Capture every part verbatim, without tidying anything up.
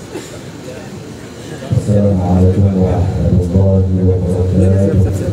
Assalamualaikum warahmatullahi wabarakatuh.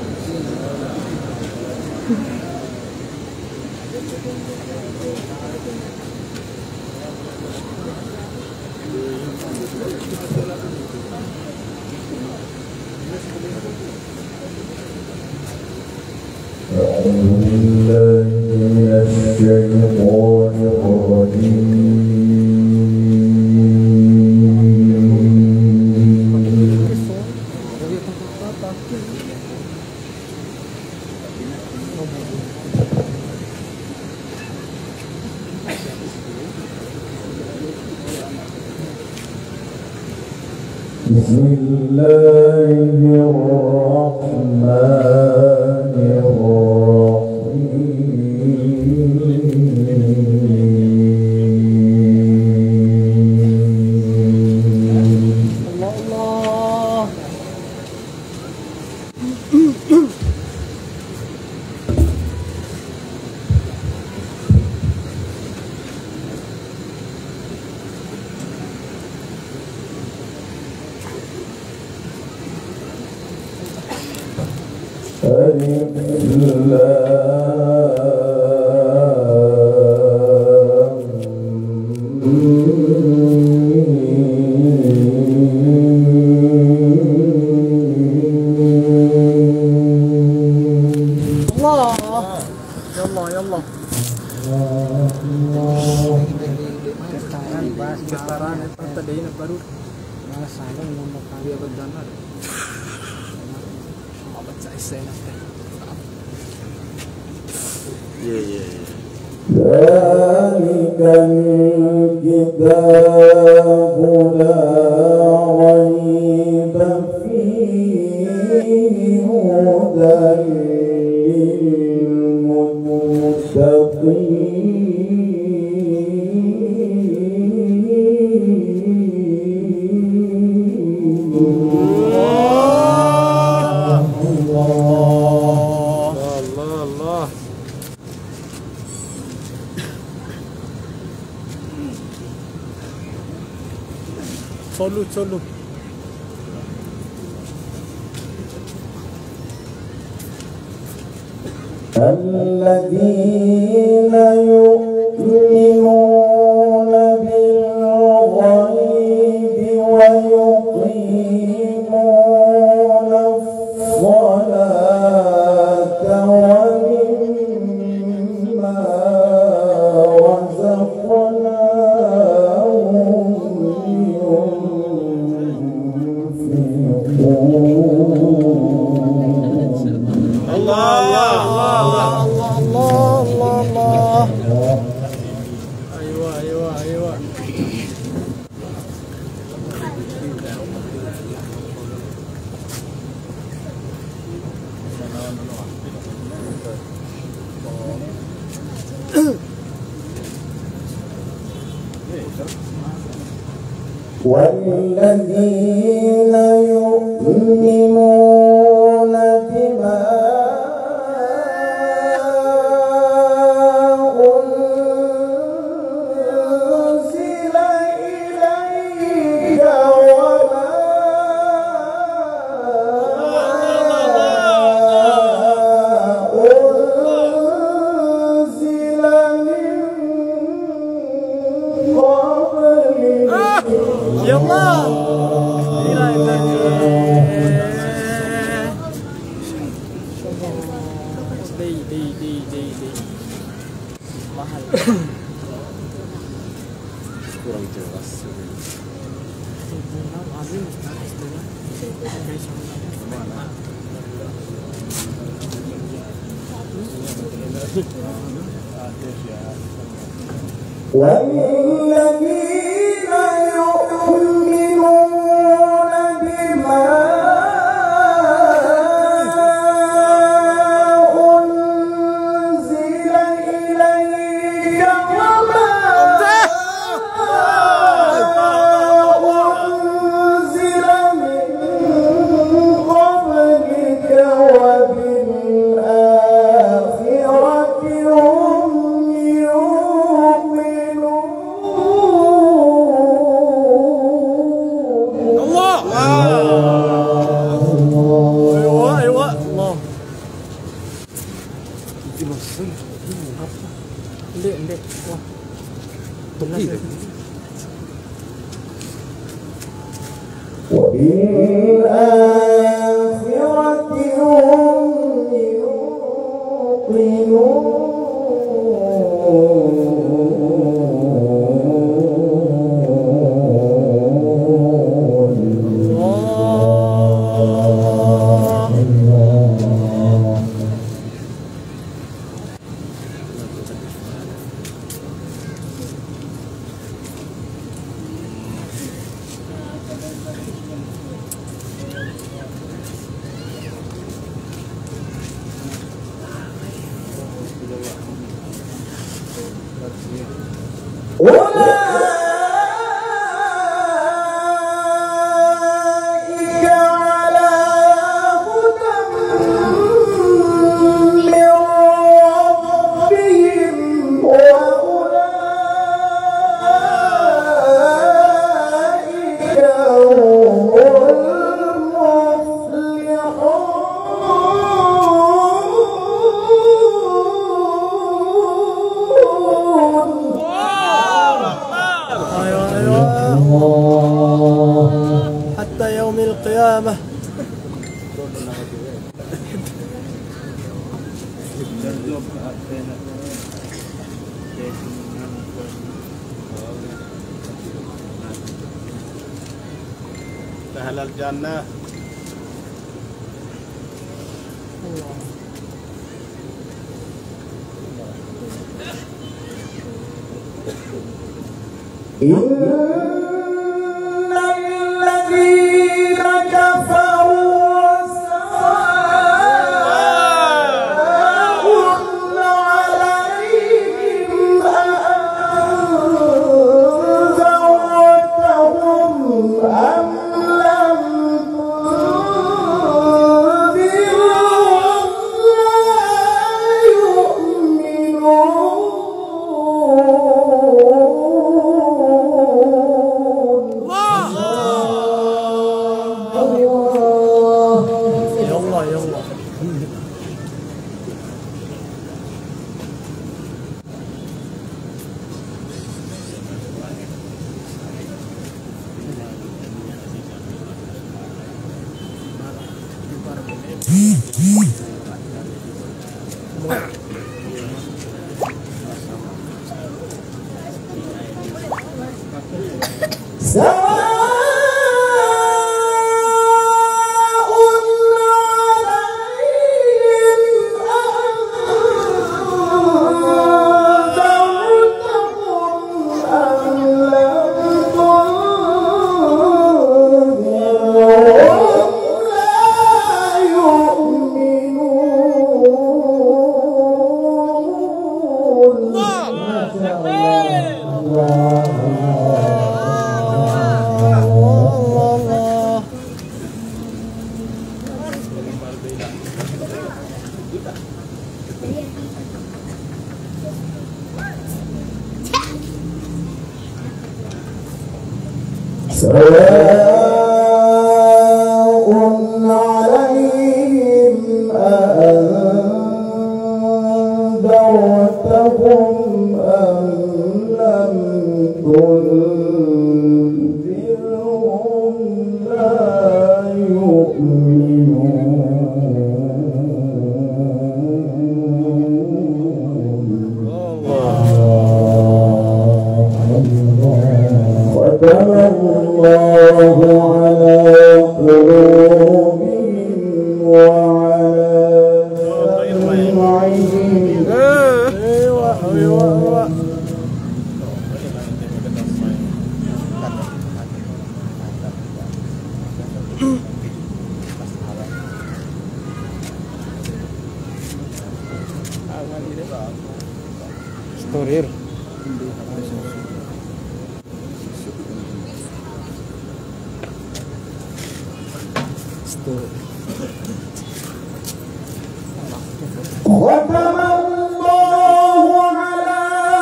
Solo, solo. الذين يؤمنون بالغيب ويقيمون الصلاة ومما والذين يؤمنون بما أنزل إليك وما أنزل من قبلك. يا الله لا اله الا دي دي دي دي دي mahal kurang jelas والذين يؤمنون بما أنزل إليك وما أنزل من قبلك وبالآخرة هم يوقنون. وبالآخرة هم أولئك على هدى من ربهم وأولئك هم المفلحون. حتى يوم القيامة. أهل الجنة. إن الذين كفروا سواء عليهم أأنذرتهم أم لم تنذرهم لا يؤمنون. يلا يلا. سواء عليهم أأنذرتهم أم لم تنذرهم لا ختم الله على قلوبهم وعلى سمعهم. أيوة أيوة. Storir. ختم الله على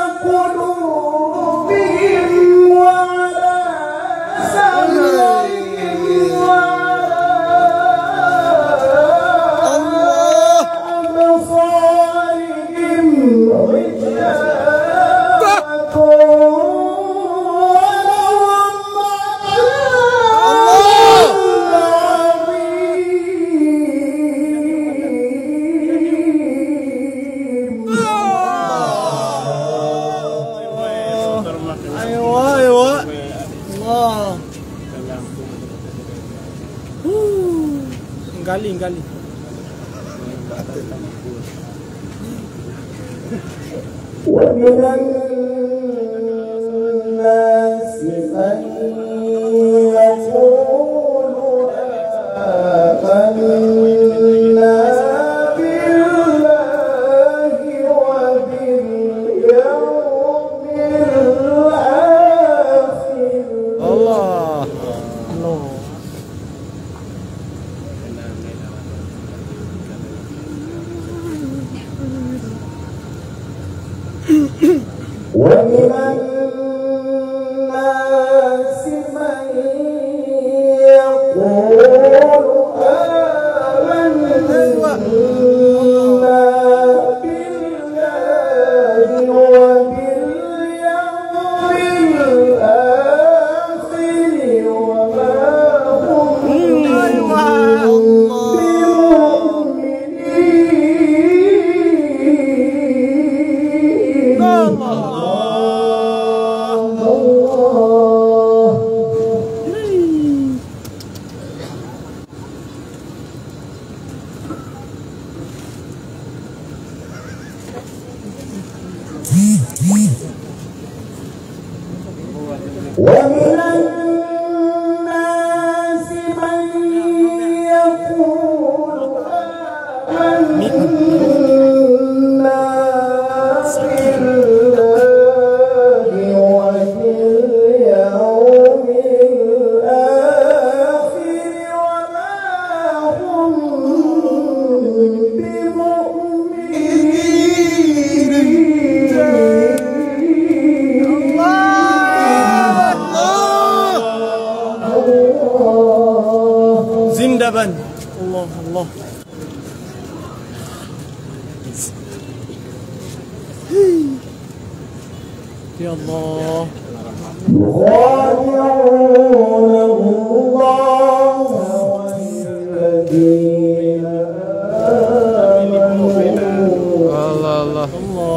قلوبهم وعلى سمعهم وعلى أبصارهم غشاوة ولهم عذاب Allah. Uh, gali, gali. ومن الناس من يقول آمنا بالله وباليوم الآخر. Allah. Allah. ومن الناس من يقول آمنا بالله وباليوم الآخر وما هم ومن الناس من يقول آمنا بالله وباليوم الآخر وما هم Zindaban. Allah, Allah. Ya Allah. يخادعون الله والذين آمنوا. Allah, Allah. Allah.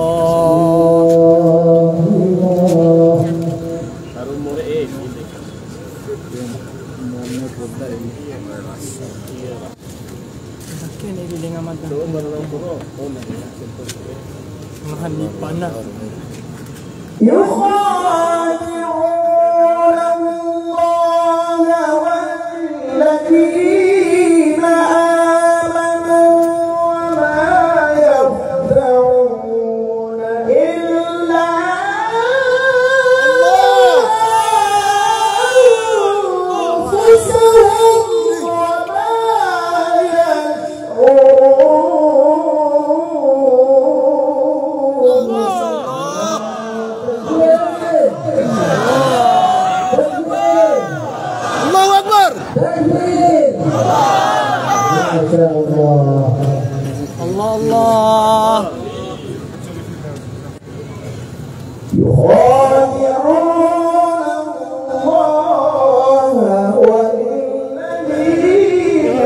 Kini dengan mata. Nahan di panah. يخادعون الله والذين آمنوا وما يخدعون إلا أنفسهم وما Allahu Akbar. Allah, Allah. يخادعون الله والذين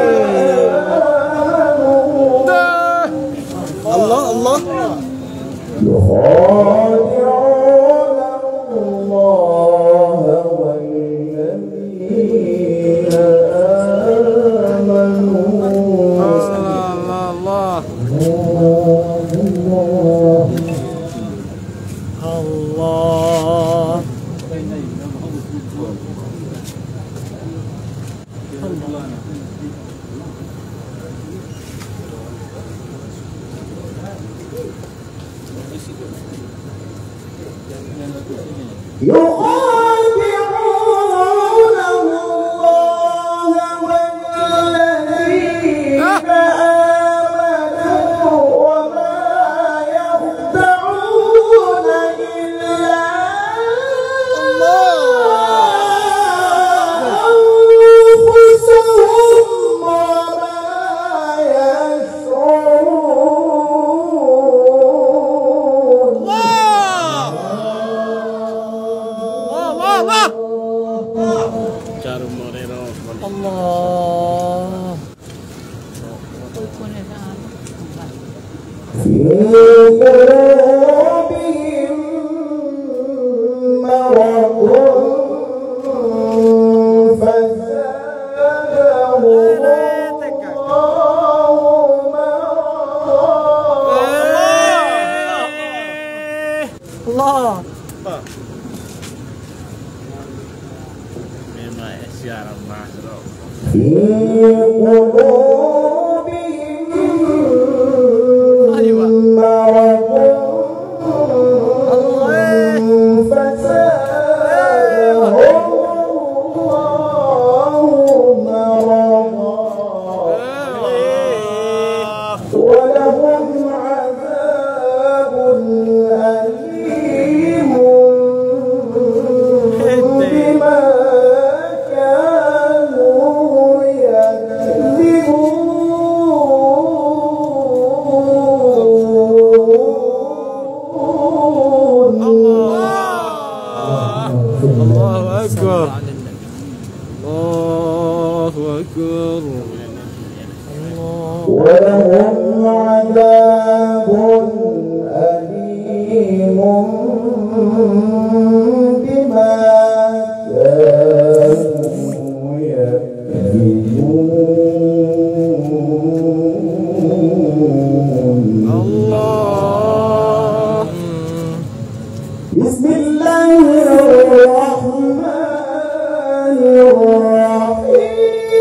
آمنوا. Allah, Allah. يخادعون الله والذين آمنوا. Allah, Allah. Allah. يخادعون الله والذين آمنوا وما يخدعون إلا أنفسهم وما يشعرون. Allah. في قلوبهم مرض Siaran masuk. في قلوبهم مرض فزادهم الله مرضا ولهم عذاب أليم بما كانوا يكذبون. الله أكبر. الله أكبر. ولهم عذاب أليم بما كانوا يكذبون. الله. بسم الله الرحمن الرحيم.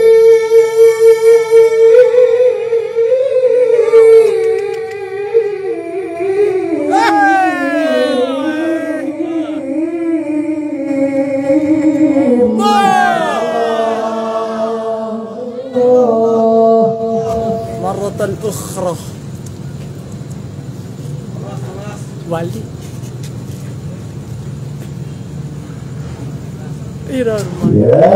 مرة أخرى. والدي. إلى الماء. يا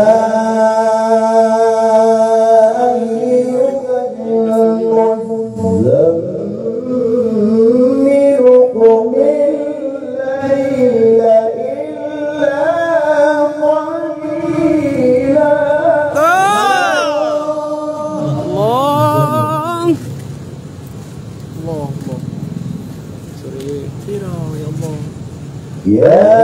أيها المزمل قم الليل إلا قليلا. الله. الله الله. سوري. إلى يا الله. يا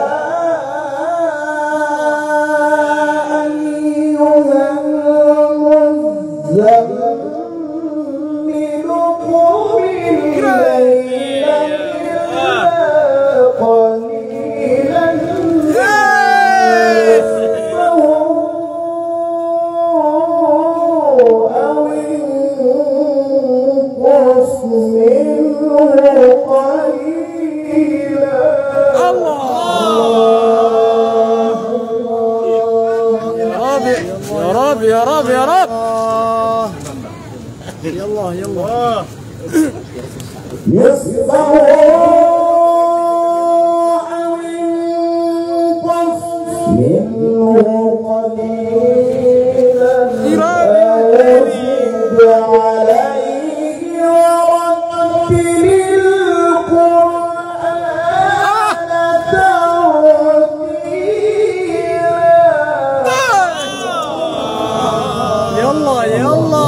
يا رب يا رب يا رب. يلا يلا. نصفه أو انقص منه قليلا أو زد عليه ورتل القرآن ترتيلا. يلا يلا.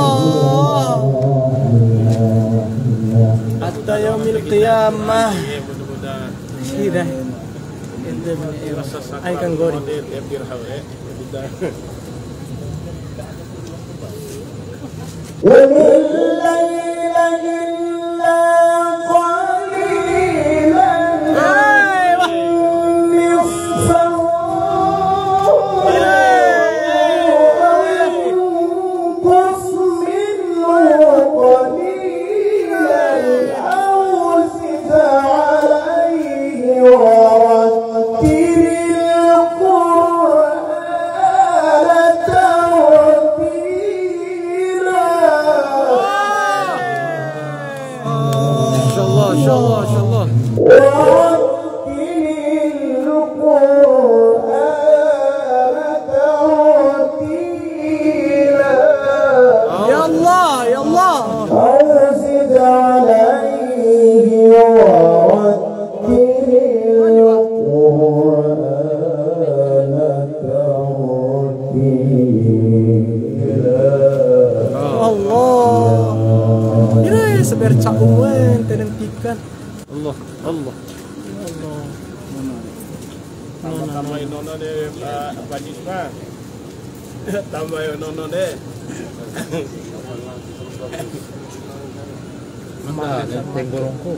حتى يوم القيامة. كذا. I can go. ومن الليل إلا قليلا نصفه أو انقص منه قليلا أو زد عليه ورتل القرآن ترتيلا. إن شاء الله إن شاء الله إن شاء الله. ورتل القرآن ترتيلا. يلا يلا. أو زد عليه ورتل القرآن ترتيلا. Allah. Ini sebar cakuan tenentikan. Allah Allah. Allah. Tambahin nono deh Pak Jisma. Tambahin nono deh. Mana tenggorongku?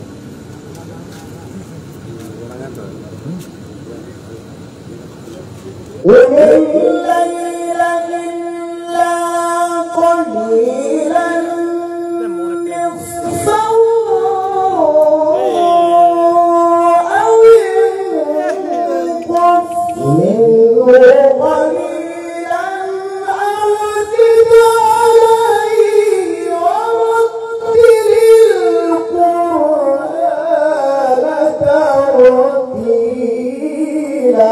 الليل إلا قليلا نصفه أو انقص منه قليلا أو زد عليه ورتل القرآن ترتيلا.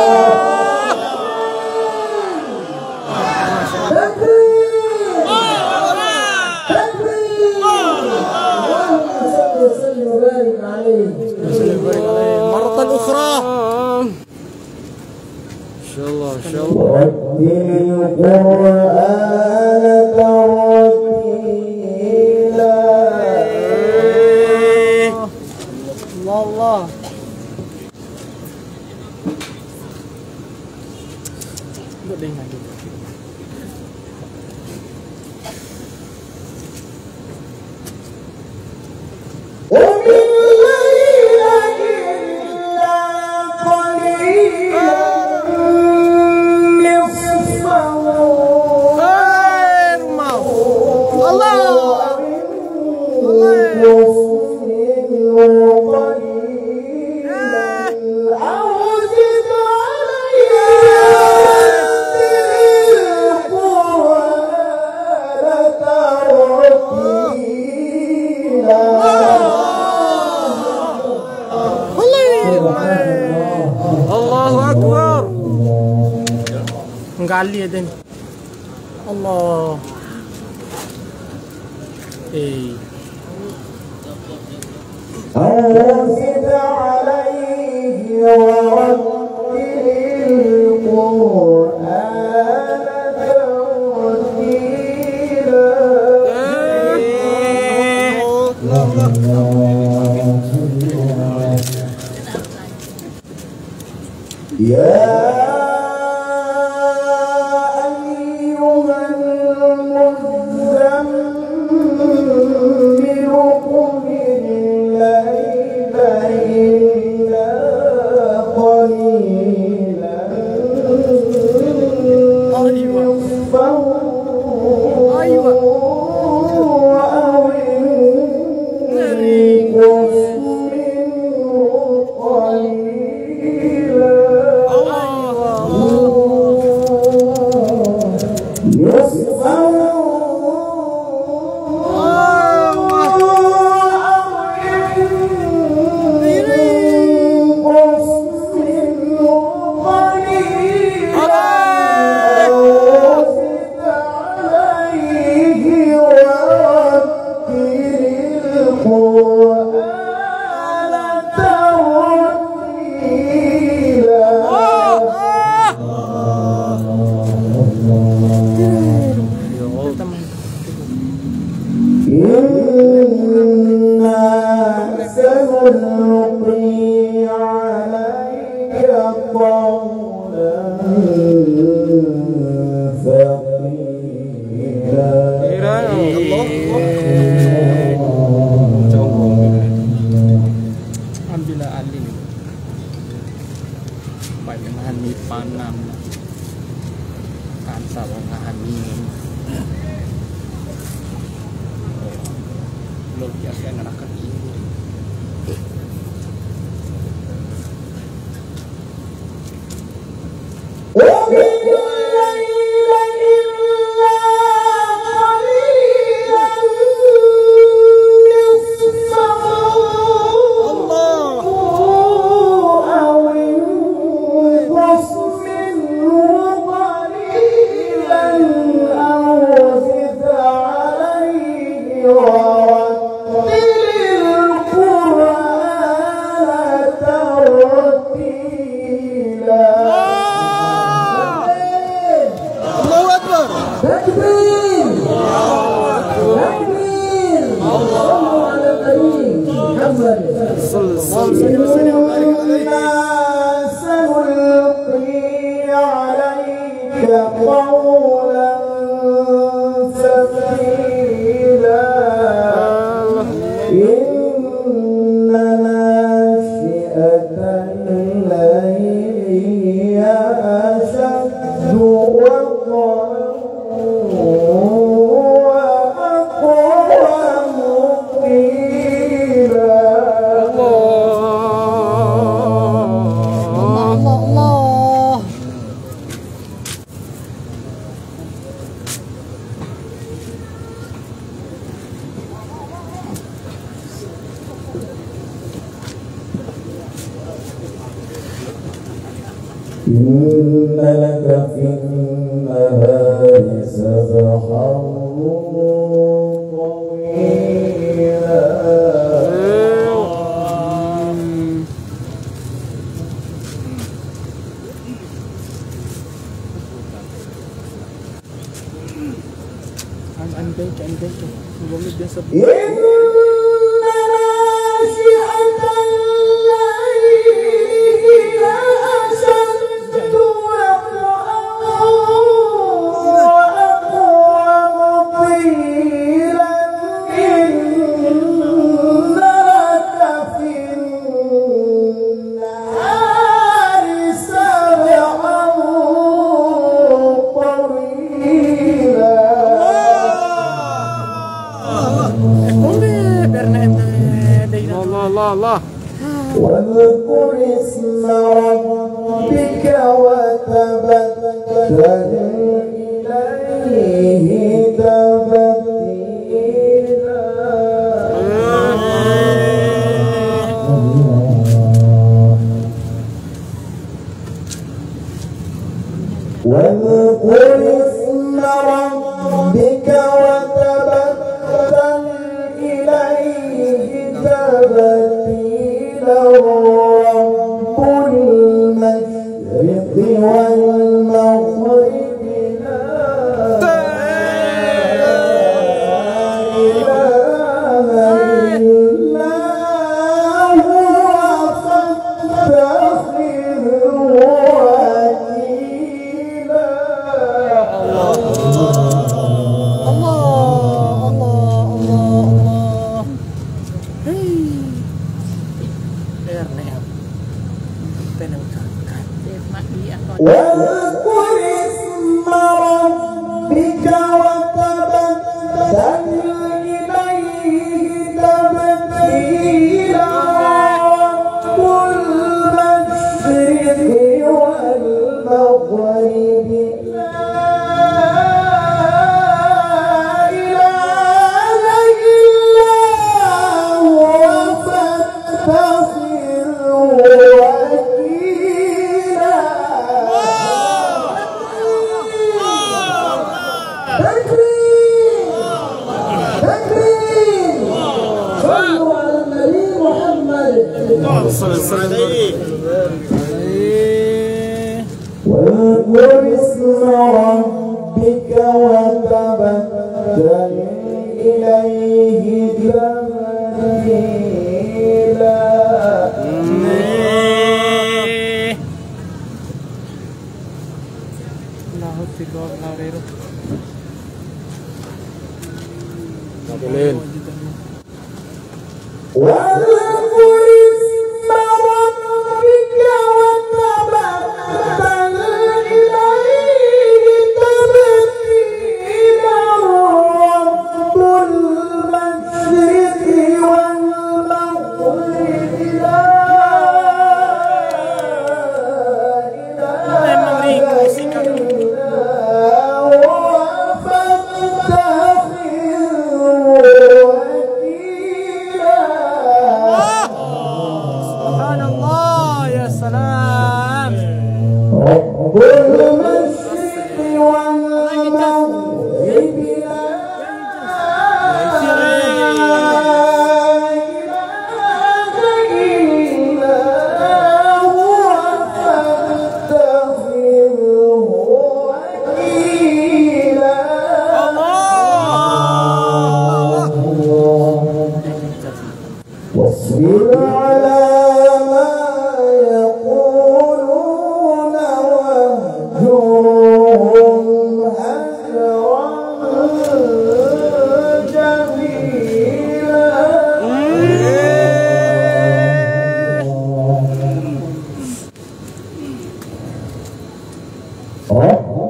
مرة أخرى إن شاء الله إن شاء الله. رتل القرآن ترتيلا. الله الله. Buat dengan juga. Allahu Akbar. Menggali ada ni. Allah. Eh. أنزل عليه ورتل القرآن ترتيلا. يا أيها المزمل قم الليل إلا قليلا نصفه أو انقص منه قليلا. Ambillah alih. Baik memahami panam. Kan sama memahami. Luar biasa anak kecil. سنلقي عليك قولا ثقيلا. إن ناشئة الليل هي أشد إن لك في النهار سبحا طويلا Andai, andai, sebelum dia sebut. واذكر اسم ربك وتبتل إليه تبتيلا واذكر اسم ربك وتبتل إليه تبتيلا رب المشرق والمغرب لا إله إلا هو فاتخذه وكيلا واذكر اسم ربك وتبتل إليه تبتيلا رب المشرق والمغرب لا إله إلا هو فاتخذه وكيلا صلوا على النبي محمد واذكر اسم ربك وتبتل إليه تبتيلا Boleh. واذكر اسم ربك وتبتل إليه تبتيلا رب المشرق والمغرب لا إله إلا هو فاتخذه وكيلا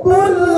كل